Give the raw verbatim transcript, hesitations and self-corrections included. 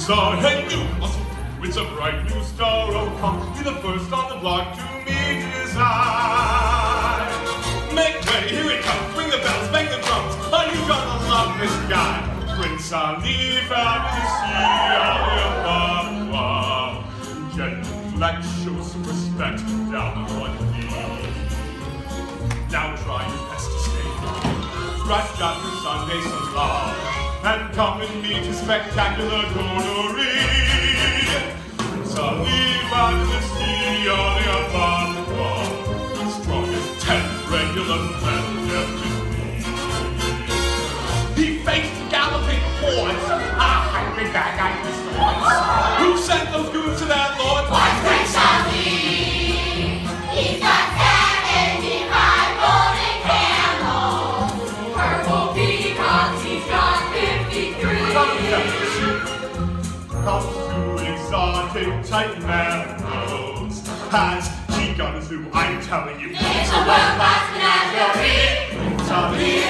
Prince our head new muscle through. It's a bright new star, oh come, be the first on the block to meet his eye. Make way, here it comes, ring the bells, bang the drums, are you gonna love this guy? Prince Ali Fantasy, genuflect, show some respect down on one knee. Now try your best to stay calm, brush out your Sunday salon, and come and meet a spectacular coterie. Prince Ali Fantasy, on the above, strong as ten regular men definitely. He faced galloping hordes, a hungry bag-eyed Mister Once. Who sent those goons to their lord? Why, Prince Ali! He's got seventy-five golden camels, purple peacocks, he's got fifty-three. Comes to exotic type meadows. Has he got a zoo? I'm telling you. It's a world-class menagerie. Prince Ali